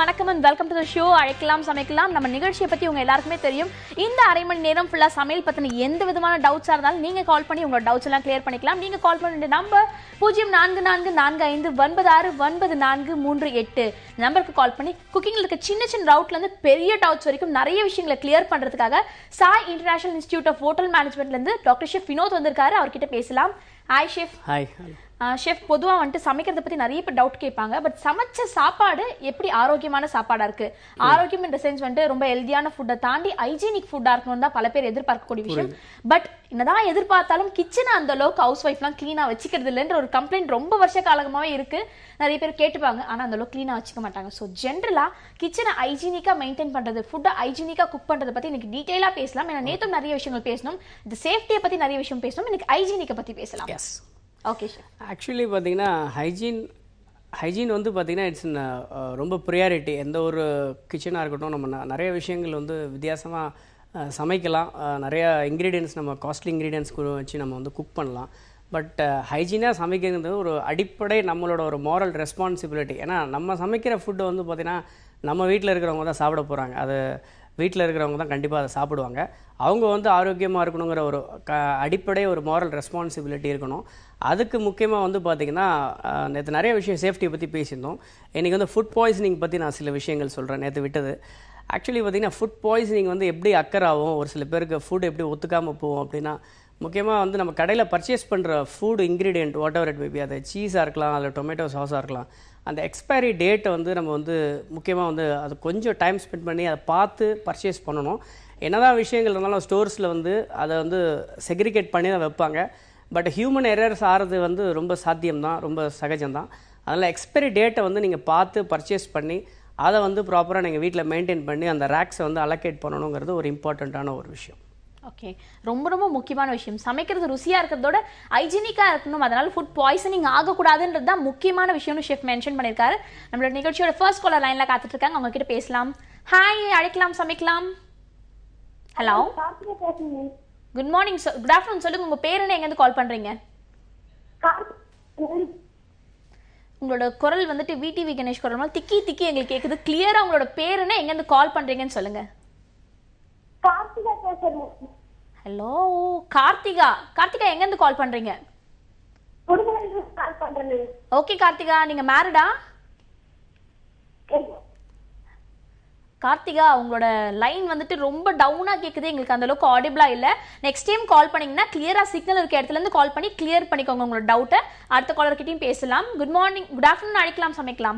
வணக்கம் and welcome to the show Azhaikalam Samaikalam. நம்ம நிகழ்ச்சியை பத்தி உங்க எல்லாருக்குமே தெரியும். இந்த அரை மணி நேரம் ஃபுல்லா சமையல் பத்தின எந்த விதமான டவுட்ஸா இருந்தாலும் நீங்க கால் பண்ணி உங்க டவுட்ஸ் எல்லாம் கிளியர் பண்ணிக்கலாம். நீங்க கால் பண்ண வேண்டிய நம்பர் 0444596438 நம்பருக்கு கால் பண்ணி குக்கிங்ல இருக்க சின்ன சின்ன டவுட்ல இருந்து பெரிய டவுட்ஸ் வரைக்கும் நிறைய விஷயங்களை கிளியர் பண்றதுக்காக Sai international institute of hotel மேனேஜ்மெண்ட்ல இருந்து டாக்டர் ஷெஃப் வினோத் வந்திருக்காரு. அவர்கிட்ட பேசலாம். Hi chef. ஹாய் ஷெஃப், பொதுவாக வந்துட்டு சமைக்கிறத பற்றி நிறைய பேர் டவுட் கேட்பாங்க. பட் சமைச்ச சாப்பாடு எப்படி ஆரோக்கியமான சாப்பாடாக இருக்குது? ஆரோக்கியம் இந்த சென்ஸ் வந்துட்டு ரொம்ப ஹெல்தியான ஃபுட்டை தாண்டி ஹைஜீனிக் ஃபுட்டாக இருக்கணும் தான் பல பேர் எதிர்பார்க்கக்கூடிய விஷயம். பட் என்னதான் எதிர்பார்த்தாலும் கிச்சனை அந்த அளவுக்கு ஹவுஸ் ஒய்ஃப்லாம் க்ளீனாக வச்சுக்கிறது இல்லைன்ற ஒரு கம்ப்ளைண்ட் ரொம்ப வருஷ காலமாகவே இருக்குது. நிறைய பேர் கேட்டுப்பாங்க, ஆனால் அந்த அளவுக்கு க்ளீனாக வச்சுக்க மாட்டாங்க. ஸோ ஜென்ரலாக கிச்சனை ஹைஜீனிக்காக மெயின்டைன் பண்ணுறது, ஃபுட்டை ஹைஜீனிக்காக குக் பண்ணுறதை பற்றி இன்னைக்கு டீட்டெயிலாக பேசலாம். ஏன்னா நேற்றும் நிறைய விஷயங்கள் பேசணும், இந்த சேஃப்டியை பற்றி நிறைய விஷயம் பேசணும், இன்னைக்கு ஹைஜீனிக்கை பற்றி பேசலாம். Okay sir. ஆக்சுவலி பார்த்தீங்கன்னா ஹைஜீன் வந்து பார்த்தீங்கன்னா இட்ஸ் ரொம்ப ப்ரியாரிட்டி. எந்த ஒரு கிச்சனாக இருக்கட்டும், நம்ம நிறைய விஷயங்கள் வந்து வித்தியாசமாக சமைக்கலாம். நிறையா இன்க்ரீடியன்ஸ், நம்ம காஸ்ட்லி இன்க்ரீடியன்ஸ் வச்சு நம்ம வந்து குக் பண்ணலாம். பட் ஹைஜீனாக சமைக்கிறது ஒரு அடிப்படை நம்மளோட ஒரு மாரல் ரெஸ்பான்சிபிலிட்டி. ஏன்னா நம்ம சமைக்கிற ஃபுட்டு வந்து பார்த்திங்கன்னா நம்ம வீட்டில் இருக்கிறவங்க தான் சாப்பிட போகிறாங்க. அது வீட்டில் இருக்கிறவங்க தான் கண்டிப்பாக அதை சாப்பிடுவாங்க. அவங்க வந்து ஆரோக்கியமாக இருக்கணுங்கிற ஒரு அடிப்படை ஒரு மாரல் ரெஸ்பான்சிபிலிட்டி இருக்கணும். அதுக்கு முக்கியமாக வந்து பார்த்திங்கன்னா நேற்று நிறைய விஷயம் சேஃப்டியை பற்றி பேசியிருந்தோம். இன்றைக்கி வந்து ஃபுட் பாய்சனிங் பற்றி நான் சில விஷயங்கள் சொல்கிறேன். நேற்று விட்டது ஆக்சுவலி பார்த்திங்கன்னா ஃபுட் பாய்சனிங் வந்து எப்படி அக்கறாகும், ஒரு சில பேருக்கு ஃபுட் எப்படி ஒத்துக்காமல் போகும் அப்படின்னா, முக்கியமாக வந்து நம்ம கடையில் பர்ச்சேஸ் பண்ணுற food ingredient whatever it maybe, அது சீஸாக இருக்கலாம், அதில் டொமேட்டோ சாஸாக இருக்கலாம், அந்த எக்ஸ்பைரி டேட்டை வந்து நம்ம வந்து முக்கியமாக வந்து அது கொஞ்சம் டைம் ஸ்பெண்ட் பண்ணி அதை பார்த்து பர்ச்சேஸ் பண்ணணும். என்னதான் விஷயங்கள் இருந்தாலும் ஸ்டோர்ஸில் வந்து அதை வந்து செக்ரிகேட் பண்ணி தான் வைப்பாங்க. பட் ஹியூமன் எரர்ஸ் ஆகிறது வந்து ரொம்ப சாத்தியம்தான், ரொம்ப சகஜம்தான். அதனால் எக்ஸ்பைரி டேட்டை வந்து நீங்கள் பார்த்து பர்ச்சேஸ் பண்ணி அதை வந்து ப்ராப்பராக நீங்கள் வீட்டில் மெயின்டைன் பண்ணி அந்த ரேக்ஸை வந்து அலோகேட் பண்ணணுங்கிறது ஒரு இம்பார்ட்டண்ட்டான ஒரு விஷயம். ஓகே, ரொம்ப ரொம்ப முக்கியமான விஷயம். சமைக்கிறது ருசியாக இருக்கிறதோட ஹைஜீனிக்காக இருக்கணும், அதனால ஃபுட் பாய்சனிங் ஆகக்கூடாதுன்றது தான் முக்கியமான விஷயம்னு ஷெஃப் மென்ஷன் பண்ணியிருக்காரு. நம்மளோட நிகழ்ச்சியோட ஃபர்ஸ்ட் காலர் லைனில் காத்துட்டு இருக்காங்க, அவங்க கிட்ட பேசலாம். ஹாய், அழைக்கலாம் சமைக்கலாம். Hello, good morning, good afternoon. சொல்லுங்க, உங்க பேர் என்ன, எங்கேருந்து கால் பண்றீங்க? உங்களோட குரல் வந்துட்டு விடிவி கணேஷ் குரல் மாதிரி திக்கி திக்கி எங்களுக்கு கேக்குது. கிளியரா உங்களோட பேர் என்ன, எங்கேருந்து கால் பண்றீங்கன்னு சொல்லுங்க. ஹலோ கார்த்திகா. கார்த்திகா, எங்கேருந்து கால் பண்றீங்க? ஓகே கார்த்திகா, நீங்க மேரிடா? கார்த்திகா, உங்களோட லைன் வந்துட்டு ரொம்ப டவுனா கேக்குது, எங்களுக்கு அந்த அளவுக்கு ஆடிபிளா இல்ல. நெக்ஸ்ட் டைம் கால் பண்ணீங்கன்னா கிளியரா சிக்னல் இருக்க இடத்துல இருந்து கால் பண்ணி கிளியர் பண்ணிக்கோங்க உங்களோட டவுட்டை. அடுத்த காலர் கிட்டயும் பேசலாம். குட் மார்னிங், குட் ஆஃப்டர்நூன், அழைக்கலாம் சமைக்கலாம்.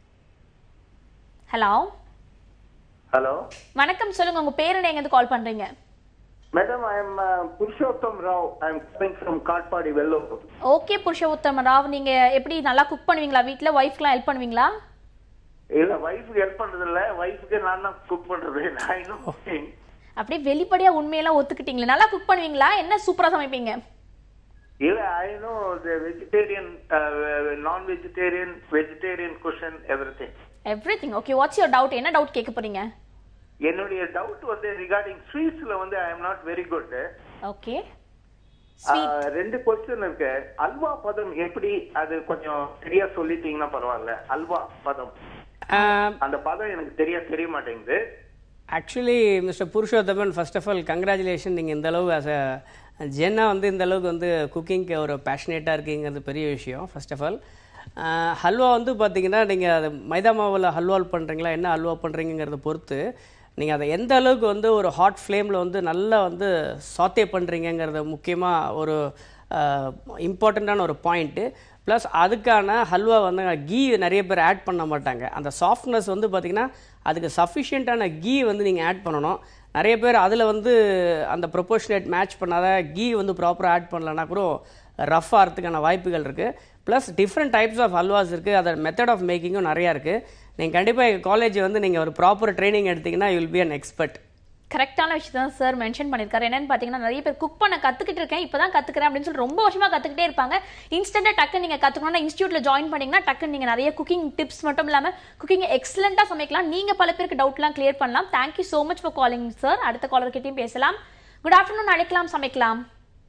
ஹலோ ஹலோ, வணக்கம். சொல்லுங்க, உங்க பேர் என்ன, எங்க கால் பண்றீங்க? Madam, I am Puthuyugam. I am coming from Katpadi, Vellore. Okay Purushottam Rao, நீங்க எப்படி நல்லா குக் பண்ணுவீங்களா? வீட்ல வைஃப்க்குலாம் ஹெல்ப் பண்ணுவீங்களா? இல்ல, வைஃப்க்கு ஹெல்ப் பண்றது இல்ல, வைஃப்க்கு நான் தான் குக் பண்றது. I know cooking. அப்படியே வெளிப்படையா உண்மையெல்லாம் ஒத்துக்கிட்டீங்களா? நல்லா குக் பண்ணுவீங்களா? என்ன சூப்பரா சமைப்பீங்க? இல்ல, I know the vegetarian, non-vegetarian, vegetarian question, everything. Everything. Okay, what's your doubt? என்ன டவுட் கேட்க போறீங்க? என்னுடைய டவுட் வந்து ரிகார்டிங் ஸ்வீட்ஸ்ல வந்து I am not very good. Okay, ரெண்டு क्वेश्चन இருக்கு. அல்வா பதம் எப்படி, அது கொஞ்சம் சரியா சொல்லிட்டீங்கன்னா பரவாயில்ல. அல்வா பதம், அந்த பதம் எனக்கு தெரிய மாட்டேங்குது. Actually mister Purushothaman, first of all congratulation. நீங்கள் இந்த அளவுக்கு ஆஸ் அ ஜென்னா வந்து இந்த அளவுக்கு வந்து குக்கிங்க்கு ஒரு பேஷனேட்டாக இருக்கீங்கிறது பெரிய விஷயம். ஃபர்ஸ்ட் ஆஃப் ஆல் ஹல்வா வந்து பார்த்தீங்கன்னா நீங்கள் அது மைதா மாவில் ஹல்வா பண்ணுறீங்களா, என்ன ஹல்வா பண்ணுறீங்கிறத பொறுத்து நீங்கள் அதை எந்த அளவுக்கு வந்து ஒரு ஹாட் ஃப்ளேமில் வந்து நல்லா வந்து சாத்தே பண்ணுறீங்கிறத முக்கியமாக ஒரு இம்பார்ட்டண்ட்டான ஒரு பாயிண்ட்டு. ப்ளஸ் அதுக்கான ஹல்வா வந்து கீ நிறைய பேர் ஆட் பண்ண மாட்டாங்க. அந்த சாஃப்ட்னஸ் வந்து பார்த்திங்கன்னா அதுக்கு சஃபிஷியண்ட்டான கீ வந்து நீங்கள் ஆட் பண்ணணும். நிறைய பேர் அதில் வந்து அந்த ப்ரொபோர்ஷனேட் மேட்ச் பண்ணாத கீ வந்து ப்ராப்பராக ஆட் பண்ணலன்னா கூட ரஃப் ஆகிறதுக்கான வாய்ப்புகள் இருக்குது. Plus different types of halwas இருக்குது, அதோட மெத்தட் ஆஃப் மேக்கிங்கும் நிறையா இருக்குது. நீங்கள் கண்டிப்பாக எங்கள் காலேஜ் வந்து நீங்கள் ஒரு ப்ராப்பர் ட்ரைனிங் எடுத்திங்கன்னா you will be an expert. கரெக்டான விஷயம் தான் சார் மென்ஷன் பண்ணியிருக்காரு. என்னன்னு பார்த்தீங்கன்னா, நிறைய பேர் குக் பண்ண கற்றுக்கிட்டு இருக்கேன், இப்போ தான் கற்றுக்கிறேன் அப்படின்னு சொல்லி ரொம்ப வருஷமாக கற்றுக்கிட்டே இருப்பாங்க. இன்ஸ்டன்ட்டாக டக்குன்னு நீங்கள் கற்றுக்கணும்னா இன்ஸ்டியூட்டில் ஜாயின் பண்ணிங்கன்னா டக்குன்னு நீங்கள் நிறைய குக்கிங் டிப்ஸ் மட்டும் இல்லாமல் குக்கிங் எக்ஸலண்ட்டாக சமைக்கலாம். நீங்கள் பல பேருக்கு டவுட்லாம் கிளியர் பண்ணலாம். Thank you so much for calling sir. அடுத்த காலர்கிட்டையும் பேசலாம். குட் ஆஃப்டர்நூன், அழைக்கலாம் சமைக்கலாம்.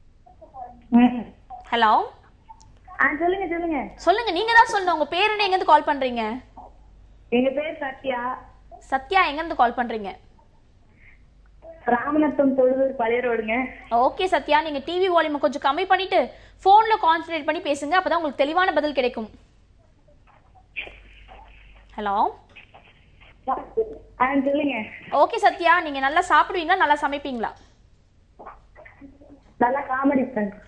ஹலோ, சொல்லுங்க. சொல்லுங்க, நீங்க தான் சொல்லணும். உங்க பேர் என்ன, எங்கேருந்து கால் பண்றீங்க? எங்க பேர் சத்யா. சத்யா எங்க இருந்து கால் பண்றீங்க? ராமநாதபுரம் தொழுதூர் பழைய ரோடுங்க. ஓகே சத்யா, நீங்க டிவி வால்யூம் கொஞ்சம் கம்மி பண்ணிட்டு போன்ல கான்சென்ட்ரேட் பண்ணி பேசுங்க, அப்பதான் உங்களுக்கு தெளிவான பதில் கிடைக்கும். ஹலோ சொல்லுங்க. ஓகே சத்யா, நீங்க நல்லா சாப்பிடுவீங்களா, நல்லா சமைப்பீங்களா? நல்லா காமெடி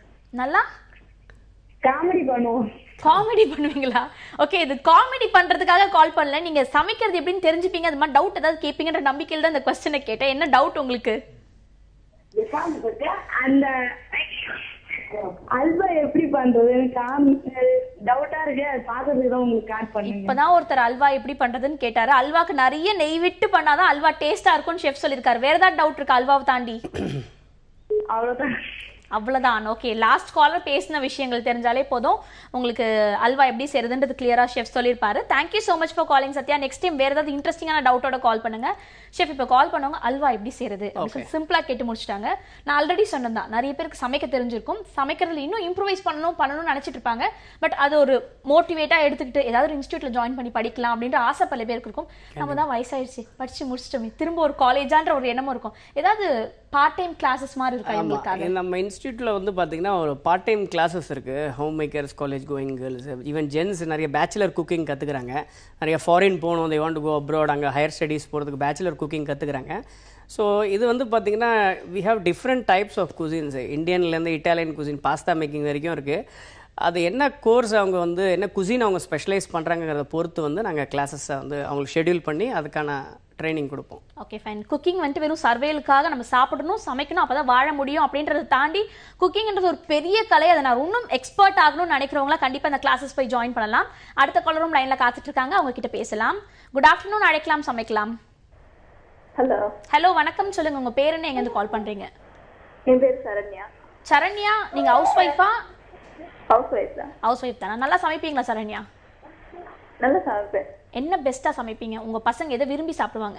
பண்ணுவோம். காமெடி பண்ணுவீங்களா? ஓகே, இது காமெடி பண்றதுக்காக கால் பண்ணல, நீங்க சமைக்கிறது எப்படின்னு தெரிஞ்சுப்பீங்க, அது மாதிரி டவுட் ஏதாவது கேட்பீங்கன்ற நம்பிக்கையில தான் இந்த क्वेश्चனை கேட்டேன். என்ன டவுட் உங்களுக்கு? அந்த அல்வா எப்படி பண்றது டவுட்டா இருக்கு, அது பாக்குறதுக்கு தான் உங்களுக்கு கால் பண்ணேன். இப்பதான் ஒருத்தர் அல்வா எப்படி பண்றதுன்னு கேட்டாரு. அல்வாக்கு நிறைய நெய் விட்டு பண்ணாதான் அல்வா டேஸ்டா இருக்கும்னு ஷெஃப் சொல்லிருக்காரு. வேற ஏதாவது டவுட் இருக்கா அல்வாவை தாண்டி? அவ்வளவுதான். ஓகே, லாஸ்ட் காலர் பேசின விஷயங்கள் தெரிஞ்சாலே போதும், உங்களுக்கு அல்வா எப்படி செய்யறதுன்றது கிளியரா ஷெஃப் சொல்லிருப்பாரு. Thank you so much for calling Sathya. Next time வேற ஏதாவது இன்ட்ரெஸ்டிங்கான டவுட்டோட கால் பண்ணுங்க. ஷெஃப் இப்ப கால் பண்ணவங்க அல்வா எப்படி செய்யறது சிம்பிளா கேட்டு முடிச்சிட்டாங்க. நான் ஆல்ரெடி சொன்னதான், நிறைய பேருக்கு சமைக்க தெரிஞ்சிருக்கும், சமைக்கிறதுல இன்னும் இம்ப்ரூவைஸ் பண்ணணும்னு நினைச்சிட்டு இருப்பாங்க. பட் அது ஒரு மோட்டிவேட்டா எடுத்துக்கிட்டு ஏதாவது ஒரு இன்ஸ்டியூட்ல ஜாயின் பண்ணி படிக்கலாம் அப்படின்ற ஆசை பல பேருக்கு இருக்கும். நம்ம தான் வயசாயிடுச்சு, படிச்சு முடிச்சிட்டோமே, திரும்ப ஒரு காலேஜான்ற ஒரு எண்ணமும் இருக்கும். ஏதாவது பார்ட் டைம் கிளாஸஸ் மாதிரி இருக்கா உங்களுக்கு? நம்ம இன்ஸ்டியூட்ல வந்து பாத்தீங்கன்னா ஒரு பார்ட் டைம் கிளாஸஸ் இருக்கு. Home makers, college going girls, even gents நிறைய பேச்சுலர் குக்கிங் கத்துக்கிறாங்க. நிறைய ஃபாரின் போகணும், they want to go abroad, அங்கே ஹையர் ஸ்டடீஸ் போகிறதுக்கு பேச்சுலர் குக்கிங் கற்றுக்குறாங்க. ஸோ இது வந்து பார்த்திங்கன்னா we have different types of cuisines. இந்தியன்லேருந்து இட்டாலியன் குசின், பாஸ்தா மேக்கிங் வரைக்கும் இருக்குது. அது என்ன கோர்ஸ் அவங்க வந்து என்ன குசின் அவங்க ஸ்பெஷலைஸ் பண்ணுறாங்கிறத பொறுத்து வந்து நாங்கள் கிளாஸஸை வந்து அவங்களுக்கு ஷெட்யூல் பண்ணி அதுக்கான ட்ரைனிங் கொடுப்போம். Okay fine. குக்கிங் வந்துட்டு வெறும் சர்வேலுக்காக நம்ம சாப்பிடணும், சமைக்கணும், அப்பதான் வாழ முடியும் அப்படின்றத தாண்டி குக்கிங்ன்றது ஒரு பெரிய கலை. அதை நான் இன்னும் எக்ஸ்பர்ட் ஆகணும்னு நினைக்கிறவங்களா கண்டிப்பா இந்த கிளாஸஸ் போய் ஜாயின் பண்ணலாம். அடுத்த காலரும் லைன்ல காத்துட்டு இருக்காங்க, அவங்க கிட்ட பேசலாம். குட் ஆஃப்டர்நூன், அழைக்கலாம் சமைக்கலாம். ஹலோ ஹலோ வணக்கம், சொல்லுங்க உங்க பேர் என்ன, எங்க இருந்து கால் பண்றீங்க? என் பேர் சரண்யா. சரண்யா, நீங்க ஹவுஸ் ஒய்ஃபா? ஹவுஸ் ஒய்ஃப் தானா? நல்லா சமைப்பீங்களா சரண்யா? நல்லா சமைப்பேன். என்ன பெஸ்டா சமைப்பீங்க? உங்க பசங்க எதை விரும்பி சாப்பிடுவாங்க?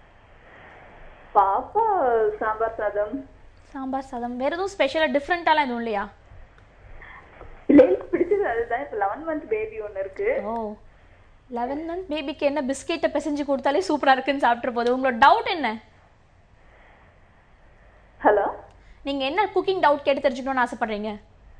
பாப்பா சாம்பார் சாதம். சாம்பார் சாதம். வேற எதுவும் ஸ்பெஷலா டிஃபரெண்டாலாம் எதுவும் இல்லையா? பிள்ளைகளுக்கு பிடிச்சது அதுதான். இப்போ 11 month பேபி ஒன்று இருக்கு. ஓ, 11 month பேபிக்கு என்ன பிஸ்கெட்டை பிசைஞ்சு கொடுத்தாலே சூப்பரா இருக்குன்னு சாப்பிட்டு போகுது. உங்களோட டவுட் என்ன? ஹலோ, நீங்க என்ன குக்கிங் டவுட் கேட்டு தெரிஞ்சுக்கணும்னு ஆசைப்படுறீங்க?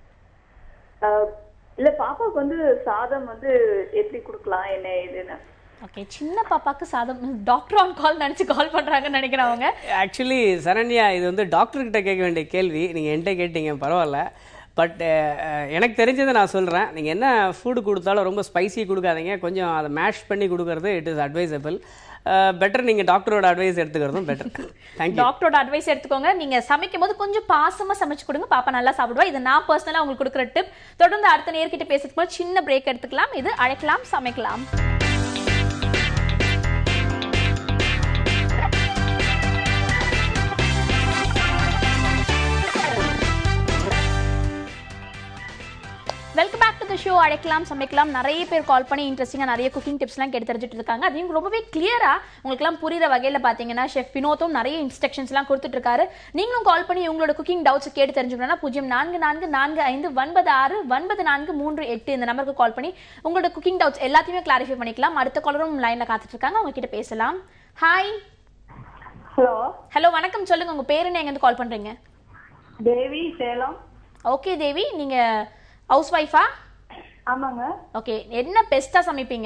இல்ல, பாப்பாவுக்கு வந்து சாதம் வந்து எப்படி கொடுக்கலாம், என்ன இதுன்னு. ஓகே, சின்ன பாப்பாக்கு சாதம். டாக்டர் ஆன் கால் நினைச்சு கால் பண்றாங்கன்னு நினைக்கிறேன் அவங்க. ஆக்சுவலி சரண்யா, இது வந்து டாக்டர்கிட்ட கேட்க வேண்டிய கேள்வி, நீங்கள் என்கிட்ட கேட்டீங்க, பரவாயில்ல. பட் எனக்கு தெரிஞ்சதை நான் சொல்கிறேன். நீங்கள் என்ன ஃபுட்டு கொடுத்தாலும் ரொம்ப ஸ்பைசி கொடுக்காதீங்க, கொஞ்சம் அதை மேஷ் பண்ணி கொடுக்கறது இட் இஸ் அட்வைசபிள். பெட்டர் நீங்கள் டாக்டரோட அட்வைஸ் எடுத்துக்கிறதும் பெட்டர். தேங்க்யூ. டாக்டரோட அட்வைஸ் எடுத்துக்கோங்க. நீங்கள் சமைக்கும் போது கொஞ்சம் பாசமாக சமைச்சு கொடுங்க, பாப்பா நல்லா சாப்பிடுவா. இது நான் பர்சனலாக உங்களுக்கு கொடுக்குற டிப். தொடர்ந்து அடுத்த நேர்கிட்ட பேசுறதுக்கு போது சின்ன பிரேக் எடுத்துக்கலாம். இது அழைக்கலாம் சமைக்கலாம். Welcome back to the show அழைக்கலாம் சமைக்கலாம். நிறைய பேர் கால் பண்ணி இன்ட்ரெஸ்டிங்காக நிறைய குக்கிங் டிப்ஸ்லாம் கேட்டு தெரிஞ்சுட்டு இருக்காங்க. அதையும் ரொம்பவே கிளியராக உங்களுக்குலாம் புரியுற வகையில் பார்த்தீங்கன்னா ஷெஃப் வினோத்தும் நிறைய இன்ஸ்ட்ரக்ஷன்ஸ்லாம் கொடுத்துட்டு இருக்காரு. நீங்களும் கால் பண்ணி உங்களோட குக்கிங் டவுட்ஸ் கேட்டு தெரிஞ்சுக்கணும்னா 0444599438 இந்த நம்பருக்கு கால் பண்ணி உங்களோட குக்கிங் டவுட்ஸ் எல்லாத்தையுமே கிளாரிஃபை பண்ணிக்கலாம். அடுத்த காலரும் லைனில் காத்துட்டு இருக்காங்க, அவங்க கிட்ட பேசலாம். ஹாய். ஹலோ. ஹலோ வணக்கம், சொல்லுங்க உங்க பேர் என்ன, எங்கேருந்து கால் பண்றீங்க? தேவி, சேலம். ஓகே தேவி, நீங்க ஹவுஸ் ஒய்ஃபா? ஆமாங்க. ஓகே, என்ன பெஸ்டா சமைப்பீங்க?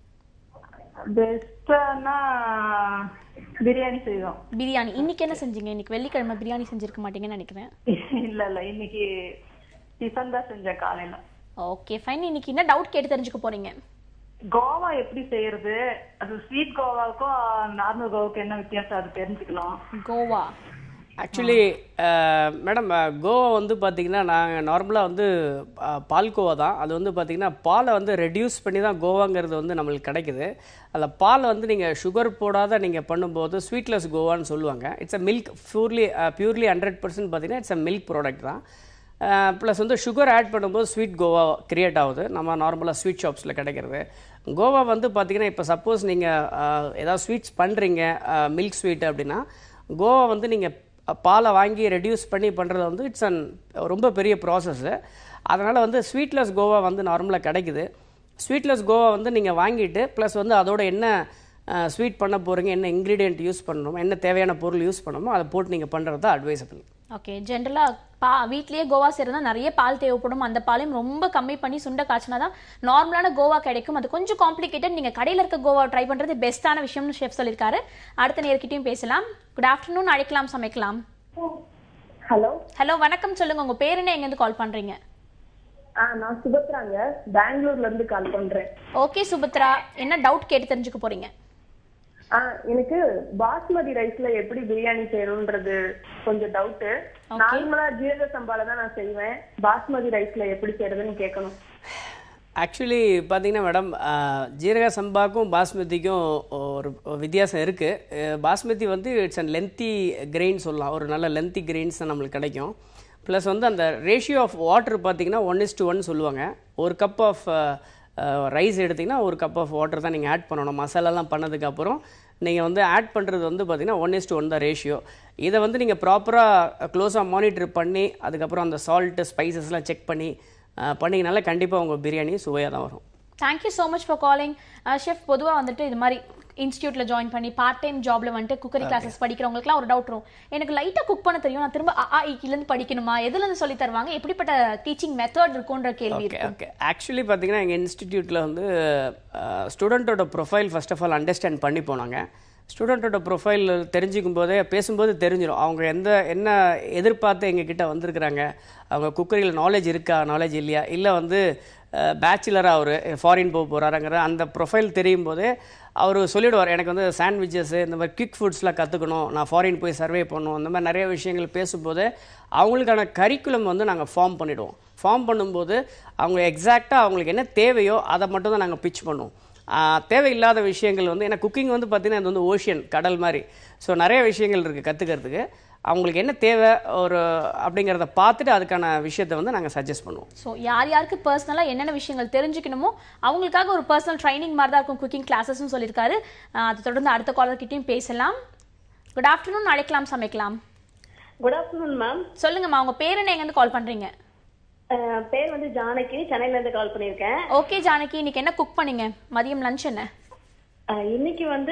பெஸ்ட்னா பிரியாணி செய்வோம். பிரியாணி. இன்னைக்கு என்ன செஞ்சீங்க? இன்னைக்கு வெள்ளிக்கிழமை, பிரியாணி செஞ்சிருக்க மாட்டீங்கன்னு நினைக்கிறேன். இல்ல இல்ல, இன்னைக்கு டிஃபன் தான் செஞ்சேன் காலையில. Okay fine. இன்னைக்கு என்ன டவுட் கேட்டு தெரிஞ்சுக்க போறீங்க? கோவா எப்படி செய்யறது, அது ஸ்வீட் கோவாவுக்கும் நார்மல் கோவாவுக்கும் என்ன வித்தியாசம், அது தெரிஞ்சுக்கலாம். கோவா ஆக்சுவலி மேடம், கோவா வந்து பார்த்திங்கன்னா நாங்கள் நார்மலாக வந்து பால்கோவா தான். அது வந்து பார்த்திங்கன்னா பாலை வந்து ரெடியூஸ் பண்ணி தான் கோவாங்கிறது வந்து நம்மளுக்கு கிடைக்குது. அதில் பாலை வந்து நீங்கள் சுகர் போடாத நீங்கள் பண்ணும்போது ஸ்வீட்லெஸ் கோவான்னு சொல்லுவாங்க. இட்ஸ் அ மில்க் பியூர்லி 100% பார்த்திங்கன்னா இட்ஸ் அ மில்க் ப்ராடக்ட் தான். ப்ளஸ் வந்து சுகர் ஆட் பண்ணும்போது ஸ்வீட் கோவா க்ரியேட் ஆகுது, நம்ம நார்மலாக ஸ்வீட் ஷாப்ஸில் கிடைக்கிறது. கோவா வந்து பார்த்திங்கன்னா இப்போ சப்போஸ் நீங்கள் ஏதாவது ஸ்வீட்ஸ் பண்ணுறீங்க, மில்க் ஸ்வீட் அப்படின்னா, கோவா வந்து நீங்கள் பாலை வாங்கி ரெடியூஸ் பண்ணி பண்ணுறது வந்து இட்ஸ் ரொம்ப பெரிய ப்ராசஸ்ஸு. அதனால் வந்து ஸ்வீட்லெஸ் கோவா வந்து நார்மலாக கிடைக்குது. ஸ்வீட்லெஸ் கோவா வந்து நீங்கள் வாங்கிட்டு ப்ளஸ் வந்து அதோட என்ன ஸ்வீட் பண்ண போகிறீங்க, என்ன இன்க்ரீடியன்ட் யூஸ் பண்ணணுமோ, என்ன தேவையான பொருள் யூஸ் பண்ணணுமோ அதை போட்டு நீங்கள் பண்ணுறது தான் அட்வைசபிள். ஓகே, ஜென்ரலாக வீட்லேயே கோவா செய்கிறதா நிறைய பால் தேவைப்படும். அந்த பாலையும் ரொம்ப கம்மி பண்ணி சுண்ட காய்ச்சினா தான் நார்மலான கோவா கிடைக்கும். அது கொஞ்சம் காம்ப்ளிகேட்டட். நீங்கள் கடையில் இருக்க கோவா ட்ரை பண்ணுறது பெஸ்ட்டான விஷயம்னு ஷெஃப் சொல்லியிருக்காரு. அடுத்த நேர்கிட்டையும் பேசலாம். குட் ஆஃப்டர்நூன், அழைக்கலாம் சமைக்கலாம். ஹலோ ஹலோ, வணக்கம். சொல்லுங்க, உங்க பேர் என்ன, எங்கேருந்து கால் பண்றீங்க? நான் சுபத்ராங்க, பெங்களூர்ல இருந்து கால் பண்றேன். ஓகே சுபத்ரா, என்ன டவுட் கேட்டு தெரிஞ்சுக்க போறீங்க? எனக்கு பாஸ்மதி ரைஸ்ல எப்படி பிரியாணி செய்யணும்ன்றது கொஞ்சம் டவுட். நார்மலா ஜீரக சம்பால தான் நான் செய்வேன். பாஸ்மதி ரைஸ்ல எப்படி செய்யறதுன்னு கேட்கணும். ஆக்சுவலி பார்த்தீங்கன்னா மேடம், ஜீரக சம்பாக்கும் பாஸ்மதிக்கும் ஒரு வித்தியாசம் இருக்குது. பாஸ்மதி வந்து இட்ஸ் அண்ட் லென்த்தி கிரெயின் சொல்லலாம், ஒரு நல்ல லென்த்தி கிரெயின்ஸ் தான் நம்மளுக்கு கிடைக்கும். ப்ளஸ் வந்து அந்த ரேஷியோ ஆஃப் வாட்டர் பார்த்தீங்கன்னா 1:1 சொல்லுவாங்க. ஒரு கப் ஆஃப் ரைஸ் எடுத்திங்கன்னா ஒரு கப் ஆஃப் வாட்டர் தான் நீங்கள் ஆட் பண்ணணும். மசாலாலாம் பண்ணதுக்கப்புறம் நீங்கள் வந்து ஆட் பண்ணுறது வந்து பார்த்திங்கன்னா 1:1 தான் ரேஷியோ. இதை வந்து நீங்கள் ப்ராப்பராக க்ளோஸாக மானிட்டர் பண்ணி அதுக்கப்புறம் அந்த சால்ட்டு ஸ்பைசஸ்லாம் செக் பண்ணி பண்ணிங்கனால கண்டிப்பாக உங்கள் பிரியாணி சுவையாக தான் வரும். Thank you so much for calling. Chef, பொதுவாக வந்துட்டு இது மாதிரி இன்ஸ்டியூட்டில் ஜாயின் பண்ணி பார்ட் டைம் ஜாப்ல வந்துட்டு குக்கரி கிளாஸஸ் படிக்கிறவங்களுக்குலாம் ஒரு டவுட் வரும். எனக்கு லைட்டாக குக் பண்ண தெரியும், நான் திரும்ப இருந்து படிக்கணுமா, எதுலேருந்து சொல்லி தருவாங்க, எப்படிப்பட்ட டீச்சிங் மெத்தட் இருக்குன்ற கேள்வி. ஓகே, ஆக்சுவலி பார்த்தீங்கன்னா எங்கள் இன்ஸ்டிடியூட்டில் வந்து ஸ்டூடெண்ட்டோட profile first of all understand பண்ணி போனாங்க. ஸ்டூடெண்ட்டோட ப்ரொஃபைல் தெரிஞ்சுக்கும் போதே பேசும்போது தெரிஞ்சிடும் அவங்க என்ன எதிர்பார்த்து எங்ககிட்ட வந்திருக்கிறாங்க, அவங்க குக்கரியில் நாலேஜ் இருக்கா, நாலேஜ் இல்லையா, இல்லை வந்து பேச்சுலராக அவர் ஃபாரின் போக போகிறாருங்கிற அந்த ப்ரொஃபைல் தெரியும் போதே அவர் சொல்லிவிடுவார், எனக்கு வந்து சாண்ட்விச்சஸ்ஸு இந்த மாதிரி குவிக் ஃபுட்ஸ்லாம் கற்றுக்கணும், நான் ஃபாரின் போய் சர்வே பண்ணணும், இந்த மாதிரி நிறைய விஷயங்கள் பேசும்போது அவங்களுக்கான கரிக்குலம் வந்து நாங்கள் ஃபார்ம் பண்ணிவிடுவோம். ஃபார்ம் பண்ணும்போது அவங்க எக்ஸாக்டாக அவங்களுக்கு என்ன தேவையோ அதை மட்டும் தான் நாங்கள் பிச் பண்ணுவோம். தேவையில்லாத விஷயங்கள் வந்து, ஏன்னா குக்கிங் வந்து பார்த்திங்கன்னா இது வந்து ஓஷியன், கடல் மாதிரி. ஸோ நிறைய விஷயங்கள் இருக்குது கற்றுக்கிறதுக்கு. அவங்களுக்கு என்ன தேவை ஒரு அப்படிங்கிறத பார்த்துட்டு அதுக்கான விஷயத்தை வந்து நாங்கள் சஜஸ்ட் பண்ணுவோம். ஸோ யாருக்கு பர்சனலாக என்னென்ன விஷயங்கள் தெரிஞ்சுக்கணுமோ அவங்களுக்காக ஒரு பர்சனல் ட்ரைனிங் மாதிரி தான் இருக்கும் குக்கிங் கிளாஸஸ்ன்னு சொல்லியிருக்காரு. அதை தொடர்ந்து அடுத்த காலர்கிட்டையும் பேசலாம். குட் ஆஃப்டர்நூன், அழைக்கலாம் சமைக்கலாம். Good afternoon ma'am. சொல்லுங்கம்மா, உங்க பேர் என்ன, எங்கேருந்து கால் பண்றீங்க? பேர் வந்து ஜானகி, சென்னையில இருந்து கால் பண்ணியிருக்கேன். ஓகே ஜானகி, இன்னைக்கு என்ன குக் பண்ணீங்க? மதியம் லஞ்ச் என்ன? இன்னைக்கு வந்து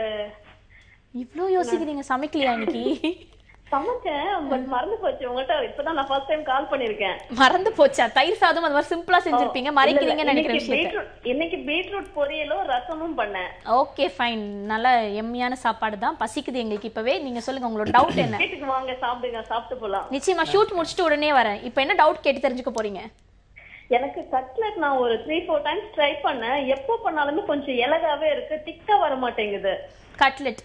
இவ்ளோ யோசிக்கிறீங்க, சமைக்கலையா இன்னைக்கு? சமைச்சேன், பட் மறந்து போச்சு. உங்கள்கிட்ட இப்பதான் நான் ஃபர்ஸ்ட் டைம் கால் பண்ணிருக்கேன். மறந்து போச்சா? தயிர் சாதம் அது மாதிரி சிம்பிளா செஞ்சிருப்பீங்க, மறைக்கிறீங்கன்னு நினைக்கிற விஷயத்தை. இன்னைக்கு பீட்ரூட் பொரியலும் ரசமும் பண்ணேன். ஓகே ஃபைன், நல்ல எம்மியான சாப்பாடு தான், பசிக்குது எங்களுக்கு இப்பவே. நீங்க சொல்லுங்க, உங்களோட டவுட் என்ன? வீட்டுக்கு வாங்க, சாப்பிடுங்க, சாப்பிட்டு போலாம். நிச்சயமா, ஷூட் முடிச்சுட்டு உடனே வரேன். இப்போ என்ன டவுட் கேட்டு தெரிஞ்சுக்க போறீங்க? எனக்கு கட்லெட் நான் ஒரு 3-4 டைம்ஸ் ட்ரை பண்ணேன். எப்போ பண்ணாலுமே கொஞ்சம் இலகாவே இருக்கு, திக்கா வர மாட்டேங்குது. Cutlet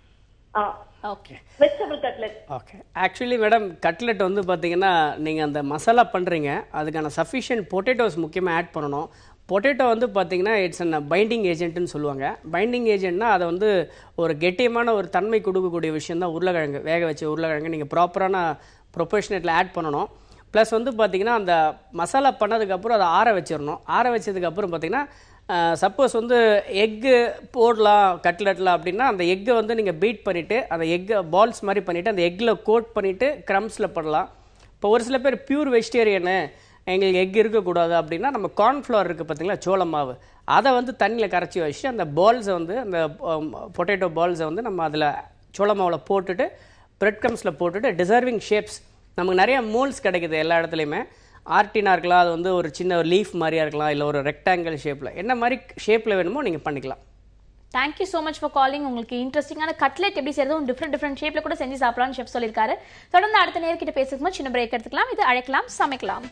okay, vegetable cutlet. Okay, actually madam cutlet வந்து பார்த்தீங்கன்னா நீங்கள் அந்த மசாலா பண்ணுறீங்க, அதுக்கான சஃபிஷியன்ட் பொட்டேட்டோஸ் முக்கியமாக ஆட் பண்ணணும். பொட்டேட்டோ வந்து பார்த்தீங்கன்னா இட்ஸ் அன் பைண்டிங் ஏஜென்ட்னு சொல்லுவாங்க. பைண்டிங் ஏஜென்ட்னா அதை வந்து ஒரு கெட்டியமான ஒரு தன்மை கொடுக்கக்கூடிய விஷயம் தான் உருளைக்கிழங்கு. வேக வச்ச உருளைக்கிழங்கு நீங்கள் ப்ராப்பரான ப்ரொபோஷனேட்டில் ஆட் பண்ணணும். ப்ளஸ் வந்து பார்த்திங்கன்னா அந்த மசாலா பண்ணதுக்கப்புறம் அதை ஆற வச்சிடணும். ஆற வச்சதுக்கப்புறம் பார்த்திங்கன்னா சப்போஸ் வந்து எக்கு போடலாம் கட்லெட்டில் அப்படின்னா அந்த எக்கை வந்து நீங்கள் பீட் பண்ணிவிட்டு அந்த எக்கை பால்ஸ் மாதிரி பண்ணிவிட்டு அந்த எக்கில் கோட் பண்ணிவிட்டு க்ரம்ஸில் பண்ணலாம். இப்போ ஒரு சில பேர் பியூர் வெஜிடேரியனு, எங்களுக்கு எக் இருக்கக்கூடாது அப்படின்னா நம்ம கார்ன்ஃப்ளவர் இருக்குது பார்த்தீங்களா, சோள மாவு, அதை வந்து தண்ணியில் கரைச்சி வச்சுட்டு அந்த பால்ஸை வந்து அந்த பொட்டேட்டோ பால்ஸை வந்து நம்ம அதில் சோள மாவில் போட்டுட்டு பிரெட் க்ரம்ஸில் போட்டுட்டு டிசர்விங் ஷேப்ஸ், நமக்கு நிறைய மோல்ஸ் கிடைக்குது எல்லா இடத்துலையுமே. ஆர்டினாக இருக்கலாம், அது வந்து ஒரு சின்ன ஒரு லீஃப் மாதிரியாக இருக்கலாம், இல்லை ஒரு ரெக்டாங்கிள் ஷேப்பில், என்ன மாதிரி ஷேப்பில் வேணுமோ நீங்கள் பண்ணிக்கலாம். Thank you so much for calling. உங்களுக்கு இன்ட்ரெஸ்டிங்கான கட்லெட் எப்படி செய்யறதும் டிஃப்ரெண்ட் ஷேப்பில் கூட செஞ்சு சாப்பிடலாம்னு ஷெஃப் சொல்லியிருக்காரு. தொடர்ந்து அடுத்த நேர்கிட்ட பேசும்போது சின்ன பிரேக் எடுத்துக்கலாம். இது அழைக்கலாம் சமைக்கலாம்.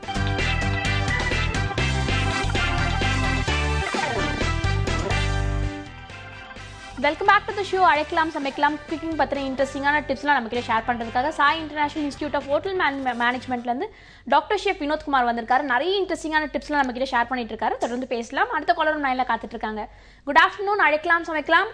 Welcome back to the show. அழைக்கலாம் சமைக்கலாம். குக்கிங் பற்றின இன்ட்ரெஸ்டிங்கான டிப்ஸ்லாம் நம்ம கிட்ட ஷேர் பண்ணுறதுக்காக Sai international institute of hotel மேனேஜ்மெண்ட்லேருந்து டாக்டர் ஷெஃப் வினோத் குமார் வந்திருக்காரு. நிறைய இன்ட்ரெஸ்டிங்கான டிப்ஸ்லாம் நம்ம கிட்ட ஷேர் பண்ணிட்டு இருக்காரு. தொடர்ந்து பேசலாம். அடுத்த காலரும் லைனில் காத்துட்டு இருக்காங்க. குட் ஆஃப்டர்நூன், அழைக்கலாம் சமைக்கலாம்.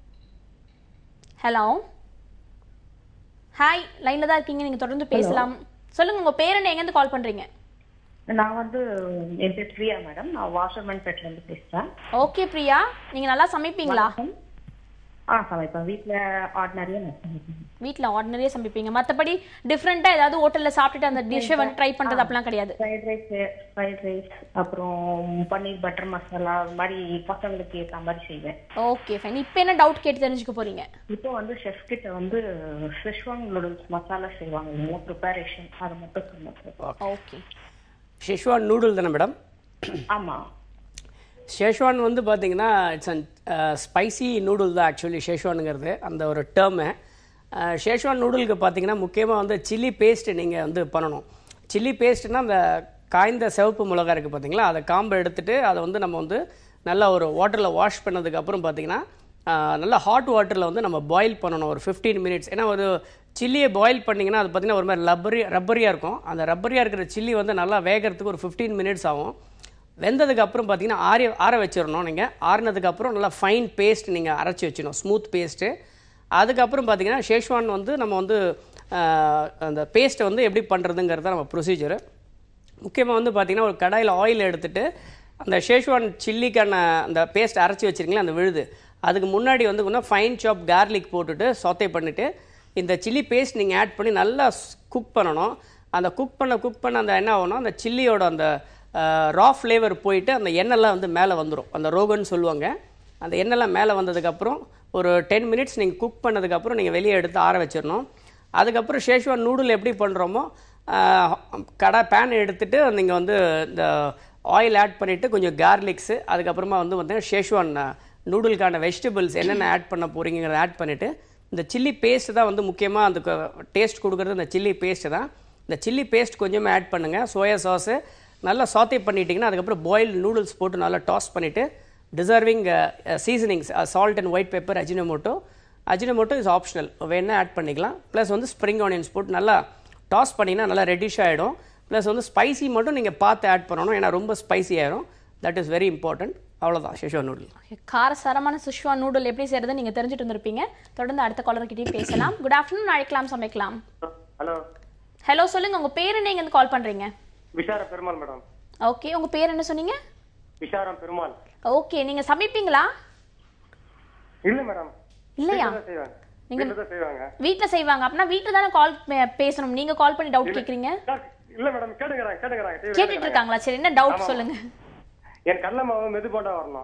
ஹலோ, ஹாய், லைனில் தான் இருக்கீங்க, நீங்கள் தொடர்ந்து பேசலாம். சொல்லுங்க, உங்கள் பேர் என்ன, எங்கேருந்து கால் பண்ணுறீங்க? நான் வந்து என் பேர் பிரியா மேடம், நான் வாஷர்மேன் பேட்ல இருந்து பேசுறேன். ஓகே பிரியா, நீங்கள் நல்லா சமைப்பீங்களா? சமைப்பேன். வீட்ல ஆர்டினரியா சமைப்பேன். வீட்ல ஆர்டினரியா சமைப்பீங்க. மத்தபடி டிஃபரெண்டா ஏதாவது ஹோட்டல்ல சாப்பிட்டுட்டு அந்த டிஷ்ஷை வந்து ட்ரை பண்றது அப்படிலாம் கிடையாது? ஃப்ரைட் ரைஸ் அப்புறம் பன்னீர் பட்டர் மசாலா மாதிரி பசங்களுக்கு ஏற்ற மாதிரி செய்வேன். Okay fine. இப்போ என்ன டவுட் கேட்டு தெரிஞ்சுக்க போறீங்க? இப்போ வந்து ஷெஃப் கிட்ட வந்து செஷ்வான் நூடுல்ஸ் மசாலா செய்வாங்க இல்லையா, ப்ரிப்பரேஷன் அதை மட்டும் சொல்லுங்க. ஓகே. ஷெஷ்வான் நூடுல் தானே மேடம்? ஆமா. ஷேஷ்வான் வந்து பார்த்தீங்கன்னா இட்ஸ் அன் ஸ்பைசி நூடுல் தான் ஆக்சுவலி ஷேஷ்வானுங்கிறது அந்த ஒரு டேர்மு. ஷேஷ்வான் நூடுலுக்கு பார்த்தீங்கன்னா முக்கியமாக வந்து சில்லி பேஸ்ட்டு நீங்கள் வந்து பண்ணணும். சில்லி பேஸ்ட்டுனா அந்த காய்ந்த சிவப்பு மிளகா இருக்குது பார்த்தீங்களா, அதை காம்பை எடுத்துகிட்டு அதை வந்து நம்ம வந்து நல்லா ஒரு வாட்டரில் வாஷ் பண்ணதுக்கப்புறம் பார்த்தீங்கன்னா நல்லா ஹாட் வாட்டரில் வந்து நம்ம பாயில் பண்ணணும் ஒரு 15 மினிட்ஸ். ஏன்னா ஒரு சில்லியை பாயில் பண்ணிங்கன்னா அது பார்த்திங்கன்னா ஒரு மாதிரி ரப்பரியாக இருக்கும். அந்த ரப்பரியாக இருக்கிற சில்லி வந்து நல்லா வேகிறதுக்கு ஒரு 15 மினிட்ஸ் ஆகும். வெந்ததுக்கப்புறம் பார்த்தீங்கன்னா ஆற வச்சிடணும். நீங்கள் ஆறினதுக்கப்புறம் நல்லா ஃபைன் பேஸ்ட் நீங்கள் அரைச்சி வச்சிடணும், ஸ்மூத் பேஸ்ட்டு. அதுக்கப்புறம் பார்த்தீங்கன்னா ஷேஷ்வான் வந்து நம்ம வந்து அந்த பேஸ்ட்டை வந்து எப்படி பண்ணுறதுங்கிறது நம்ம ப்ரொசீஜரு. முக்கியமாக வந்து பார்த்திங்கன்னா ஒரு கடாயில் ஆயில் எடுத்துகிட்டு அந்த ஷேஷ்வான் சில்லிக்கான அந்த பேஸ்ட் அரைச்சி வச்சிருக்கீங்களா அந்த விழுது, அதுக்கு முன்னாடி வந்து கொஞ்சம் ஃபைன் சாப் கார்லிக் போட்டுட்டு சாத்தே பண்ணிவிட்டு இந்த சில்லி பேஸ்ட் நீங்கள் ஆட் பண்ணி நல்லா குக் பண்ணணும். அந்த குக் பண்ண அந்த என்ன ஆகணும், அந்த சில்லியோட அந்த ரா ஃப்ளேவர் போயிட்டு அந்த எண்ணெய்லாம் வந்து மேலே வந்துடும். அந்த ரோகன்னு சொல்லுவாங்க. அந்த எண்ணெய்லாம் மேலே வந்ததுக்கப்புறம் ஒரு 10 மினிட்ஸ் நீங்கள் குக் பண்ணதுக்கப்புறம் நீங்கள் வெளியே எடுத்து ஆற வச்சிடணும். அதுக்கப்புறம் ஷேஷ்வான் நூடுல் எப்படி பண்ணுறோமோ பேன் எடுத்துகிட்டு நீங்கள் வந்து இந்த ஆயில் ஆட் பண்ணிவிட்டு கொஞ்சம் கார்லிக்ஸு அதுக்கப்புறமா வந்து பார்த்தீங்கன்னா ஷேஷ்வான் நூடுலுக்கான வெஜிடபிள்ஸ் என்னென்ன ஆட் பண்ண போகிறீங்கிறத ஆட் பண்ணிவிட்டு இந்த சில்லி பேஸ்ட்டு தான் வந்து முக்கியமாக அந்த டேஸ்ட் கொடுக்குறது இந்த சில்லி பேஸ்ட்டு தான். இந்த சில்லி பேஸ்ட் கொஞ்சமாக ஆட் பண்ணுங்கள். சோயா சாஸு நல்லா சாத்தே பண்ணிட்டீங்கன்னா அதுக்கப்புறம் பாயில்டு நூடுல்ஸ் போட்டு நல்லா டாஸ் பண்ணிவிட்டு deserving seasonings salt and white pepper Ajinomoto is optional, வேணா ஆட் பண்ணிக்கலாம். ப்ளஸ் வந்து ஸ்ப்ரிங் ஆனியன்ஸ் போட்டு நல்லா டாஸ் பண்ணிங்கன்னா நல்லா ரெட்டிஷ் ஆகிடும். ப்ளஸ் வந்து ஸ்பைசி மட்டும் நீங்கள் பார்த்து ஆட் பண்ணணும், ஏன்னா ரொம்ப ஸ்பைசி ஆகிடும். That is very important. அவ்வளோதான் ஷேஷ்வான் நூடுல். காரசாரமான ஷேஷ்வான் நூடுல் எப்படி செய்யறது நீங்கள் தெரிஞ்சுட்டு வந்திருப்பீங்க. தொடர்ந்து அடுத்த காலர்கிட்டையும் பேசலாம். குட் ஆஃப்டர்நூன், அழைக்கலாம் சமைக்கலாம். ஹலோ சொல்லுங்க, உங்க பேர் என்ன, எங்க கால் பண்றீங்க? விஷார பெருமாள் மேடம். ஓகே, உங்க பேர் என்ன சொன்னீங்க? விஷாரம் பெருமாள். ஓகே, நீங்க சமைப்பீங்களா? இல்ல மேடம். இல்லையா? நீங்க வீட்ல செய்வாங்க. அப்பனா வீட்ல தான கால் பேசணும். நீங்க கால் பண்ணி டவுட் கேக்குறீங்க? இல்ல மேடம், கேட்டுட்டு இருக்காங்களா? சரி, என்ன டவுட் சொல்லுங்க. என் கடலை மாவு மெது போண்டா வரணும்.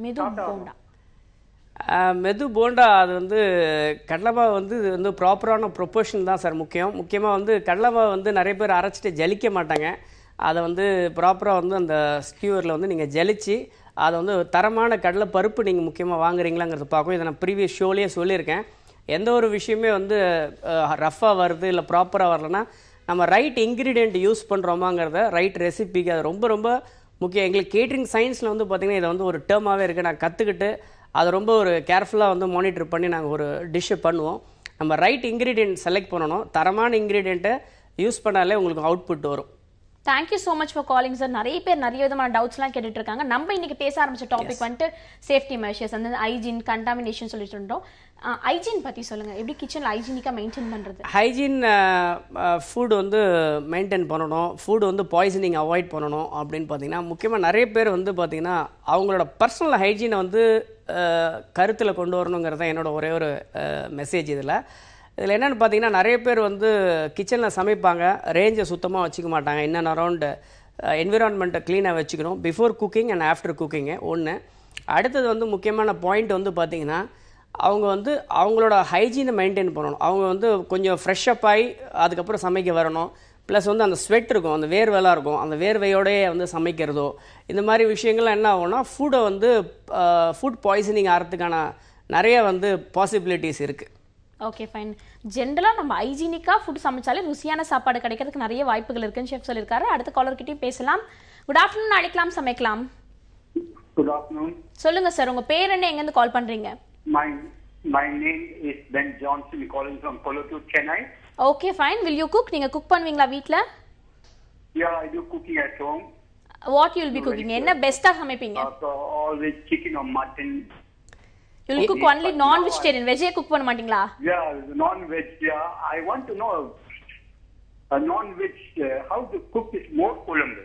மெது போண்டா அது வந்து கடலை மாவு வந்து இது வந்து ப்ராப்பரான ப்ரொப்போர்ஷன் தான் சார் முக்கியமாக வந்து கடலை மாவு வந்து நிறைய பேர் அரைச்சிட்டு ஜலிக்க மாட்டாங்க. அதை வந்து ப்ராப்பராக வந்து அந்த ஸ்கியூரில் வந்து நீங்கள் ஜலிச்சு அதை வந்து தரமான கடலை பருப்பு நீங்கள் முக்கியமாக வாங்குறீங்களாங்கிறது பார்க்கும். இதை நான் ப்ரீவியஸ் ஷோலேயே சொல்லியிருக்கேன். எந்த ஒரு விஷயமே வந்து ரஃப்பாக வருது இல்லை ப்ராப்பராக வரலன்னா நம்ம ரைட் இன்க்ரீடியண்ட் யூஸ் பண்ணுறோமாங்கிறத ரைட் ரெசிபிக்கு அது ரொம்ப ரொம்ப முக்கியம். எங்களுக்கு கேட்ரிங் சயின்ஸில் வந்து பார்த்திங்கன்னா இதை வந்து ஒரு டேர்மாகவே இருக்குது. நான் கற்றுக்கிட்டு அதை ரொம்ப ஒரு கேர்ஃபுல்லாக வந்து மானிட்டர் பண்ணி நாங்கள் ஒரு டிஷ்ஷை பண்ணுவோம். நம்ம ரைட் இன்க்ரீடியன்ட் செலக்ட் பண்ணணும். தரமான இன்க்ரீடியண்ட்டை யூஸ் பண்ணாலே உங்களுக்கு அவுட்புட் வரும். Thank you so much for calling sir. நிறைய பேர் நிறைய விதமான டவுட்ஸ்லாம் கேட்டுட்டு இருக்காங்க. நம்ம இன்னைக்கு பேச ஆரம்பிச்ச டாபிக் வந்துட்டு சேஃப்டி மெஷர்ஸ், அந்த ஹைஜீன், கண்டாமினேஷன் சொல்லிட்டு இருந்தோம். ஹைஜீன் பற்றி சொல்லுங்கள், எப்படி கிச்சனில் ஹைஜீனிக்காக மெயின்டைன் பண்ணுறது? ஹைஜீன் ஃபுட் வந்து மெயின்டைன் பண்ணணும், ஃபுட் வந்து பாய்சனிங் அவாய்ட் பண்ணணும் அப்படின்னு பார்த்தீங்கன்னா முக்கியமாக நிறைய பேர் வந்து பார்த்திங்கன்னா அவங்களோட பர்சனல் ஹைஜீனை வந்து கருத்தில் கொண்டு வரணுங்கிறது தான் என்னோட ஒரே ஒரு மெசேஜ். இதில் என்னென்னு பார்த்தீங்கன்னா நிறைய பேர் வந்து கிச்சனில் சமைப்பாங்க, ரேஞ்சை சுத்தமாக வச்சுக்க மாட்டாங்க. இன்னும் அரௌண்டு என்விரான்மெண்ட்டை க்ளீனாக வச்சுக்கணும் before cooking and after cooking ஒன்று. அடுத்தது வந்து முக்கியமான பாயிண்ட் வந்து பார்த்திங்கன்னா அவங்க வந்து அவங்களோட ஹைஜீனை மெயின்டைன் பண்ணணும். அவங்க வந்து கொஞ்சம் ஃப்ரெஷ்அப் ஆகி அதுக்கப்புறம் சமைக்க வரணும். ப்ளஸ் வந்து அந்த ஸ்வெட் இருக்கும், அந்த வேர்வைலாம் இருக்கும், அந்த வேர்வையோடையே வந்து சமைக்கிறதோ இந்த மாதிரி விஷயங்கள்லாம் என்ன ஆகும்னா ஃபுட்டை வந்து ஃபுட் பாய்சனிங் ஆகிறதுக்கான நிறைய வந்து பாசிபிலிட்டிஸ் இருக்குது. Okay fine. ஜென்ரலாக நம்ம ஹைஜீனிக்காக ஃபுட் சமைச்சாலே ருசியான சாப்பாடு கிடைக்கிறதுக்கு நிறைய வாய்ப்புகள் இருக்குன்னு ஷெஃப் சொல்லியிருக்காரு. அடுத்த காலர்கிட்டையும் பேசலாம். குட் ஆஃப்டர்நூன், அழைக்கலாம் சமைக்கலாம். Good afternoon. சொல்லுங்க சார், உங்க பேர் என்ன, எங்கேருந்து கால் பண்றீங்க? My name is Ben Johnson, calling from Kolottur, Chennai. Okay fine. Will you cook? நீங்க குக் பண்ணுவீங்களா வீட்ல? Yeah, I do cooking at home. What you will be cooking? என்ன பெஸ்டா சமைப்பீங்க? Always chicken or mutton. You will cook only non-vegetarian. Veg cook பண்ண மாட்டீங்களா? Yeah, non-veg. Yeah, I want to know non-veg how to cook this more kolam.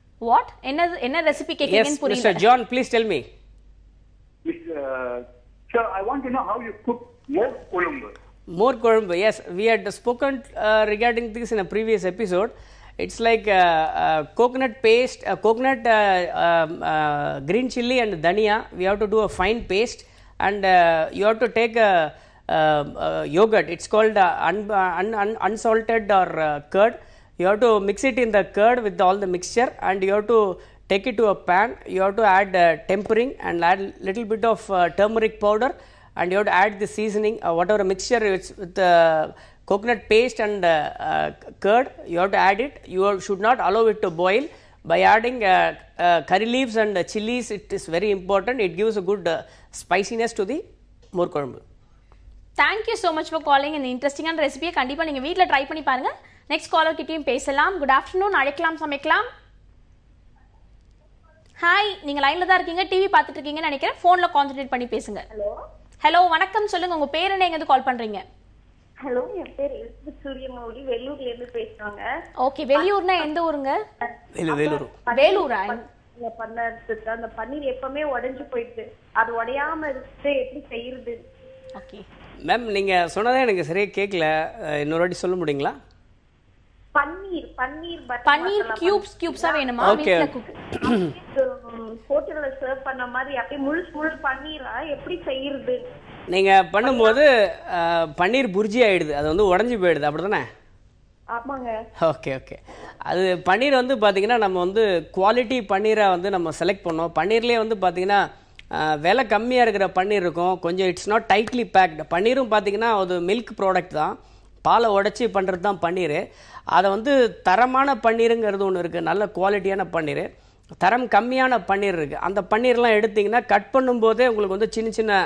What? என்ன recipe கேக்குறீங்கன்னு புரியல. Mr. John, please tell me. So I want to know how you cook more kolumbu. More kolumbu, yes. We had spoken regarding this in a previous episode. It's like coconut paste, coconut green chili and dhania. We have to do a fine paste, and you have to take yogurt. It's called unsalted or curd. You have to mix it in the curd with all the mixture, and you have to take it to a pan. You have to add tempering and add little bit of turmeric powder, and you have to add the seasoning, whatever mixture with coconut paste and curd. You have to add it. You should not allow it to boil. By adding curry leaves and chilies, it is very important. It gives a good spiciness to the more kolumbu. Thank you so much for calling. இந்த இன்ட்ரெஸ்டிங்கான ரெசிபியை கண்டிப்பா நீங்க வீட்ல try பண்ணி பாருங்க. Next caller கிட்டயும் பேசலாம். குட் ஆஃப்டர்நூன், அழைக்கலாம் சமைக்கலாம். ஹாய், நீங்க லைன்ல தான் இருக்கீங்க, டிவி பார்த்துட்டு இருக்கீங்கன்னு நினைக்கிறேன். போன்ல கான்சென்ட்ரேட் பண்ணி பேசுங்க. ஹலோ, வணக்கம், சொல்லுங்க உங்க பேர் என்ன, எங்க இருந்து கால் பண்றீங்க? ஹலோ, என் பேர் எலிசபெத் சூரியமௌலி, வெள்ளூர்ல இருந்து பேசுறாங்க. ஓகே, வெளியூர்னா எந்த ஊருங்க? வேலூர். வேலூரா? பண்ணறதுக்கு அந்த பன்னீர் எப்பவுமே உடைஞ்சு போயிடுது, அது உடையாம இருக்கு, எப்படி செய்யறது? ஓகே மேம், நீங்க சொன்னதே எனக்கு சரியா கேட்கல, இன்னொரு வாட்டி சொல்ல முடியுங்களா? பன்னீர் கியூப்ஸா வேணுமா? ஹோட்டல்ல சர்வ் பண்ண மாதிரி அப்படியே முழு பன்னீரா எப்படி செய்யறது? நீங்க பண்ணும்போது பன்னீர் புர்ஜி ஆயிடுது, அது வந்து உடஞ்சி போயிடுது, அப்படிதானே? ஆமாங்க. Okay okay. அது பன்னீர் வந்து பார்த்தீங்கன்னா நம்ம வந்து குவாலிட்டி பன்னீரை வந்து நம்ம செலக்ட் பண்ணோம். பன்னீர்லேயே வந்து பார்த்தீங்கன்னா விலை கம்மியாக இருக்கிற பன்னீர் இருக்கும், கொஞ்சம் இட்ஸ் நாட் டைட்லி பேக்டு. பன்னீரும் பார்த்தீங்கன்னா அது மில்க் ப்ராடக்ட் தான், பாலை உடச்சி பண்ணுறது தான் பன்னீர். அதை வந்து தரமான பன்னீருங்கிறது ஒன்று இருக்குது, நல்ல குவாலிட்டியான பன்னீர். தரம் கம்மியான பன்னீர் இருக்குது. அந்த பன்னீர்லாம் எடுத்திங்கன்னா கட் பண்ணும்போதே உங்களுக்கு வந்து சின்ன சின்ன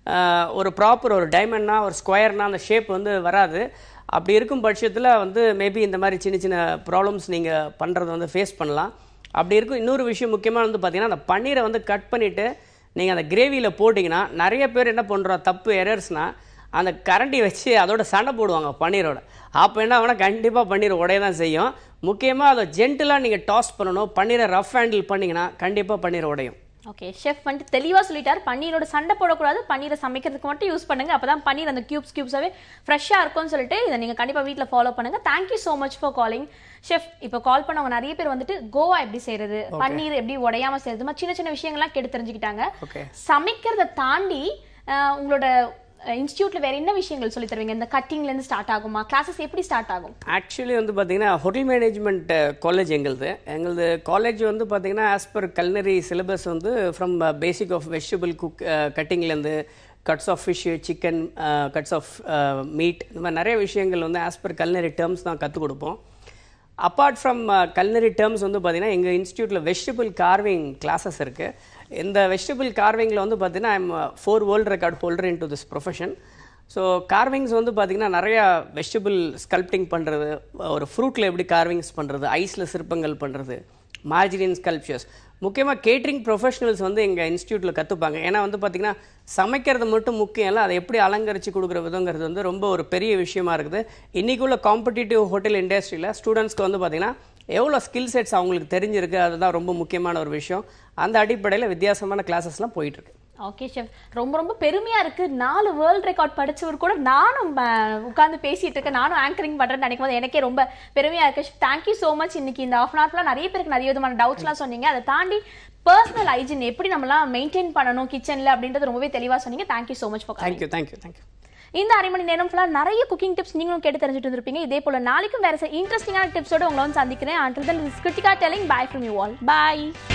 ஒரு ப்ராப்பர் ஒரு டைமண்ட்னா ஒரு ஸ்கொயர்னா அந்த ஷேப் வந்து வராது. அப்படி இருக்கும் பட்சத்தில் வந்து மேபி இந்த மாதிரி சின்ன சின்ன ப்ராப்ளம்ஸ் நீங்கள் பண்ணுறது வந்து ஃபேஸ் பண்ணலாம். அப்படி இருக்கும். இன்னொரு விஷயம் முக்கியமாக வந்து பார்த்திங்கன்னா அந்த பன்னீரை வந்து கட் பண்ணிவிட்டு நீங்கள் அந்த கிரேவியில் போட்டிங்கன்னா நிறைய பேர் என்ன பண்ணுறோம், தப்பு எரர்ஸ்னால் அந்த கரண்டி வச்சு அதோட சண்டை போடுவாங்க பன்னீரோட. அப்போ என்ன ஆகுனா கண்டிப்பாக பன்னீர் உடைய தான் செய்யும். முக்கியமாக அதை ஜென்டிலாக நீங்கள் டாஸ் பண்ணணும். பன்னீரை ரஃப் ஹேண்டில் பண்ணிங்கன்னா கண்டிப்பாக பன்னீர் உடையும். ஓகே, ஷெஃப் வந்துட்டு தெளிவாக சொல்லிட்டார், பன்னீரோட சண்டை போடக்கூடாது, பன்னீரை சமைக்கிறதுக்கு மட்டும் யூஸ் பண்ணுங்க, அப்பதான் பன்னீர் அந்த கியூப்ஸாவே ஃப்ரெஷ்ஷாக இருக்கும்னு சொல்லிட்டு இதை நீங்கள் கண்டிப்பாக வீட்டில் ஃபாலோ பண்ணுங்க. Thank you so much for calling. Chef, இப்போ கால் பண்ணவங்க நிறைய பேர் வந்துட்டு கோவா எப்படி செய்யறது, பன்னீர் எப்படி உடையாம செய்யறது, சின்ன சின்ன விஷயங்கள்லாம் கேட்டு தெரிஞ்சுக்கிட்டாங்க. சமைக்கிறத தாண்டி உங்களோட இன்ஸ்டியூட்ல வேற என்ன விஷயங்கள் சொல்லி தருவீங்க? இந்த கட்டிங்ல இருந்து ஸ்டார்ட் ஆகுமா? கிளாஸஸ் எப்படி ஸ்டார்ட் ஆகும்? ஆக்சுவலி வந்து பார்த்தீங்கன்னா ஹோட்டல் மேனேஜ்மெண்ட் காலேஜ் எங்களது காலேஜ் வந்து பார்த்தீங்கன்னா ஆஸ் பர் கல்னரி சிலபஸ் வந்து ஃப்ரம் பேசிக் ஆஃப் வெஜிடபிள் கட்டிங்லேருந்து cuts of fish, chicken, cuts of meat, இந்த மாதிரி நிறைய விஷயங்கள் வந்து ஆஸ் பர் கல்னரி டேர்ம்ஸ் தான் கற்றுக் கொடுப்போம். அப்பார்ட் ஃப்ரம் கல்னரி டேர்ம்ஸ் வந்து பார்த்தீங்கன்னா எங்கள் இன்ஸ்டியூட்டில் வெஜிடபிள் கார்விங் கிளாஸஸ் இருக்குது. இந்த வெஜிடபிள் கார்விங்கில் வந்து பார்த்தீங்கன்னா I am 4 world record holder in to this profession. So carvings வந்து பார்த்திங்கன்னா நிறையா வெஜிடபிள் ஸ்கல்ப்டிங் பண்ணுறது, ஒரு ஃப்ரூட்டில் எப்படி கார்விங்ஸ் பண்ணுறது, ஐஸில் சிற்பங்கள் பண்ணுறது, மார்ஜரின் ஸ்கல்ப்சர்ஸ், முக்கியமாக கேட்ரிங் ப்ரொஃபஷனல்ஸ் வந்து எங்கள் இன்ஸ்டியூட்டில் கற்றுப்பாங்க. ஏன்னா வந்து பார்த்திங்கன்னா சமைக்கிறது மட்டும் முக்கியம் இல்லை, அதை எப்படி அலங்கரித்து கொடுக்குற விதங்கிறது வந்து ரொம்ப ஒரு பெரிய விஷயமா இருக்குது. இன்றைக்குள்ள காம்படிட்டிவ் ஹோட்டல் இண்டஸ்ட்ரியில் ஸ்டூடெண்ட்ஸ்க்கு வந்து பார்த்திங்கன்னா எவ்வளோ ஸ்கில் செட்ஸ் அவங்களுக்கு தெரிஞ்சிருக்கு, அதுதான் ரொம்ப முக்கியமான ஒரு விஷயம். அந்த அடிப்படையில் வித்தியாசமான கிளாஸஸ்லாம் போயிட்டுருக்கு. ஓகே ஷெஃப், ரொம்ப ரொம்ப பெருமையா இருக்கு. 4 வேர்ல்ட் ரெக்கார்ட் படிச்சவர் கூட நானும் உட்கார்ந்து பேசிட்டு இருக்கேன், நானும் ஆங்கரிங் பண்றேன்னு நினைக்கும் போது எனக்கே ரொம்ப பெருமையா இருக்கு. Thank you so much. இன்னைக்கு இந்த ஹாஃப் அன் ஹவர்ல நிறைய பேருக்கு நிறைய விதமான டவுட்ஸ்லாம் சொன்னீங்க. அதை தாண்டி பர்சனல் ஹைஜீன் எப்படி நம்மளாம் மெயின்டைன் பண்ணணும் கிச்சன்ல அப்படின்றது ரொம்பவே தெளிவா சொன்னீங்க. Thank you so much for coming. Thank you. இந்த அரை மணி நேரம் ஃபுல்லா நிறைய குக்கிங் டிப்ஸ் நீங்களும் கேட்டு தெரிஞ்சுட்டு இருப்பீங்க. இதே போல நாளைக்கும் வேற இன்ட்ரெஸ்டிங்கான டிப்ஸோட உங்களை வந்து சந்திக்கிறேன். Until then, this is Kritika telling bye from you all. Bye.